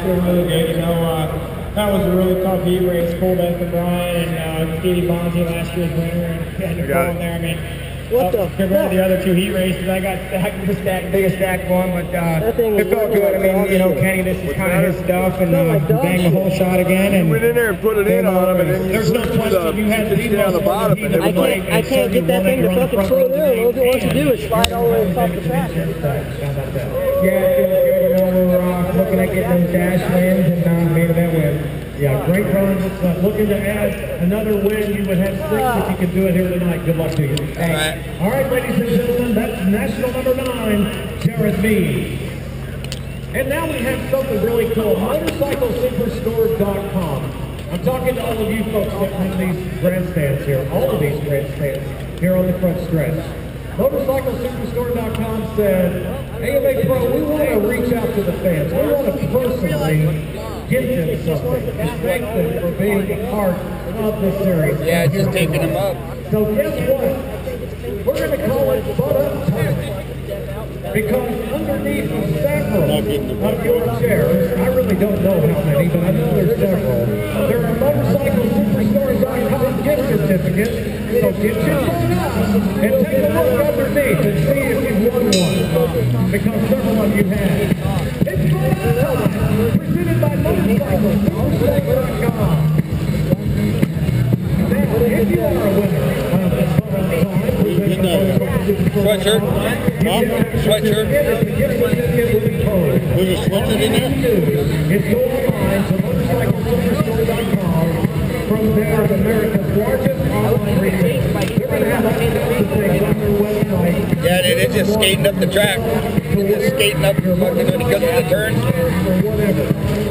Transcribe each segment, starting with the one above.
feel really good. You know, that was a really tough heat race. Pulled up for Brian and Stevie Bonsey last year's winner, and the there. I mean, what the compared to the other two heat races, I got biggest stacked one, but it felt good. I mean, you know, Kenny, this is kind of his stuff, and bang the whole shot again. And went in there and put it in on him, and then there's no question you had to be down the bottom. And I can't get that thing to fucking slow down. All it wants to do is slide all the way across the track. Yeah, it feels good. You know, we're looking at getting those dash wins and made that win. Yeah, great run. Looking to add another win. You would have 6 if you could do it here tonight. Good luck to you. All right, ladies and gentlemen, that's national number 9, Jared Mead. And now we have something really cool, motorcyclesuperstore.com. I'm talking to all of you folks that run these grandstands here, all of these grandstands here on the front stretch. Motorcyclesuperstore.com said, AMA Pro, we want to reach out to the fans. We want to personally give them something and thank them for being a part of this series. Yeah, just taking them up. So guess what? We're going to call it Butt Up Time. Because underneath several of your chairs, I really don't know how many, but I know there's several, there are motorcyclesuperstore.com gift certificates. So get your phone up and take a look underneath and see if you've won one. Because several of you have. It's Butt Up Time, presented by motorcyclesuperstore.com. Now, if you are a winner of the Butt Up Time, sweatshirt? Huh? Sweatshirt? Was a sweatshirt in there? If you go online to motorcyclesuperstore.com, from there, America's largest online retailer. They're going to have all kinds of things on their website. Yeah, they're just skating up the track. They're just skating up fucking when he comes to the turn. Or whatever.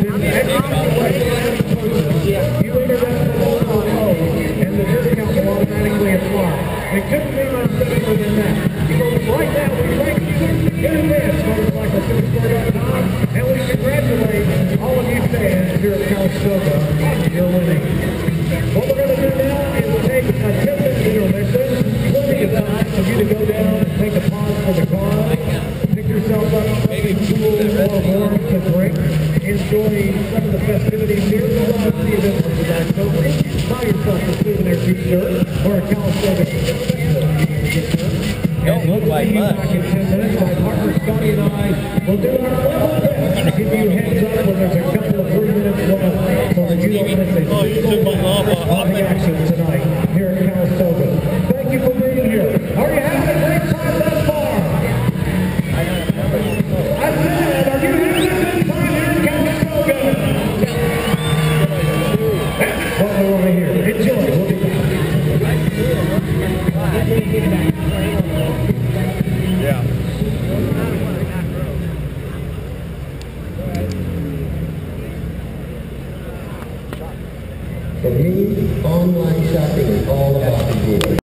You enter that promo code, and the discount will automatically apply. It couldn't be much simpler than that. So right now, we thank you in advance, motorcyclesuperstore.com, and we congratulate all of you fans here at Calistoga on your winning. What we're going to do now is take a 10-minute intermission, plenty of time for you to go down and take a pause for the car, pick yourself up maybe cool or warm to drink, enjoy some of the festivities here. Go out to the event for tonight. So buy yourself a souvenir t-shirt or a Calistoga t-shirt. Don't look like much. Back in 10 minutes, my partner Scotty and I will do our level best to give you heads up when there's a couple of 3 minutes left so that you don't miss a on the action tonight here at Calistoga. Thank you for being here. Are you having a great time thus far? I said, are you having a good time here at Calistoga? That's what we want to hear. Enjoy. We'll be back. yeah. For me, online shopping is all about the gear.